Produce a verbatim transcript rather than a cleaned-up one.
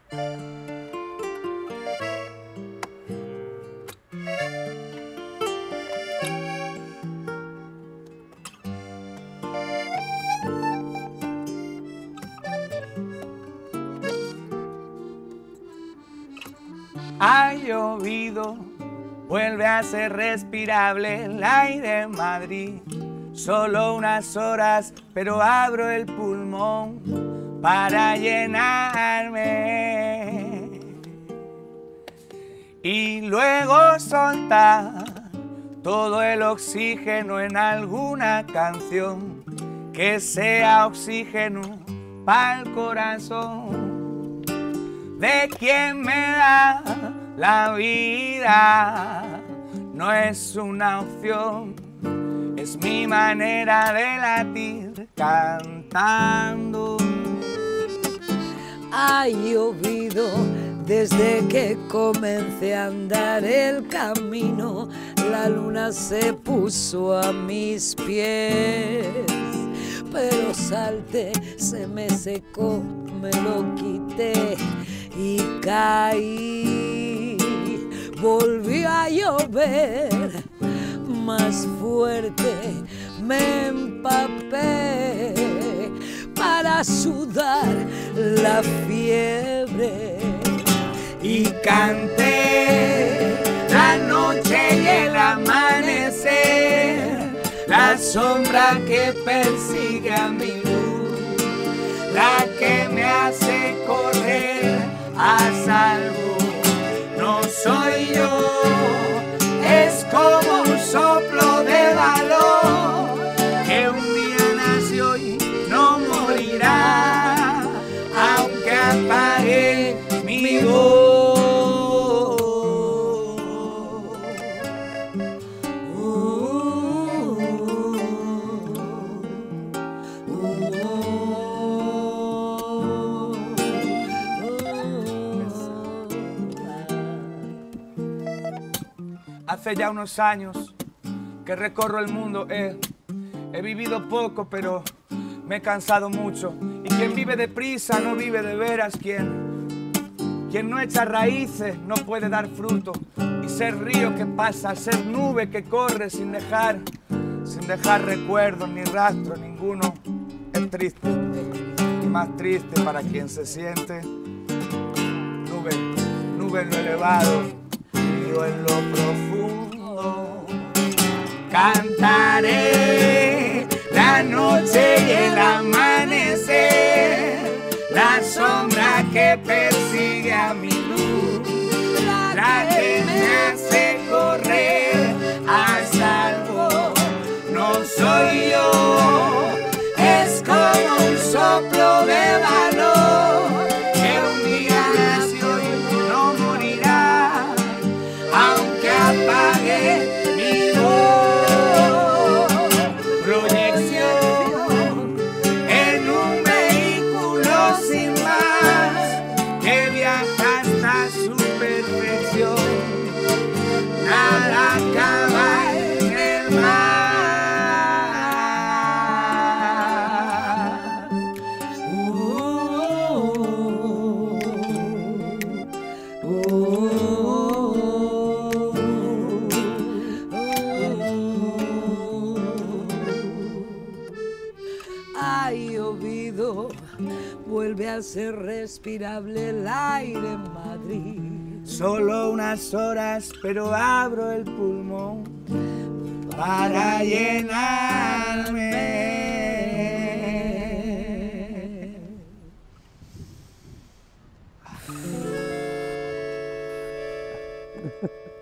Ha llovido, vuelve a ser respirable el aire en Madrid. Solo unas horas, pero abro el pulmón para llenarme. Y luego soltar todo el oxígeno en alguna canción que sea oxígeno para el corazón de quien me da la vida. No es una opción, es mi manera de latir cantando. Ha llovido desde que comencé a andar el camino. La luna se puso a mis pies, pero salté, se me secó, me lo quité y caí. Volvió a llover más fuerte, me empapé para sudar la fiebre y canté la noche y el amanecer, la sombra que persigue a mi luz, la que me hace correr a salvo. No soy yo, es como un soplo de valor que un día nació y no morirá, aunque apague mi voz. Hace ya unos años que recorro el mundo, eh. He vivido poco, pero me he cansado mucho. Y quien vive deprisa no vive de veras. Quien, quien no echa raíces no puede dar fruto. Y ser río que pasa, ser nube que corre sin dejar, sin dejar recuerdos ni rastro ninguno, es triste. Y más triste para quien se siente nube, nube en lo elevado, río en lo profundo. Cantaré la noche y el amanecer, la sombra que persigue a mi luz, la que me hace correr a salvo. No soy yo, es como un soplo de valor que un día nació y no morirá, aunque apague mi voz. Proyección en un vehículo sin más que viaja hasta su perfección. Nada acaba en el mar. Uh, uh, uh, Ha llovido, vuelve a ser respirable el aire en Madrid. Solo unas horas, pero abro el pulmón para llenarme.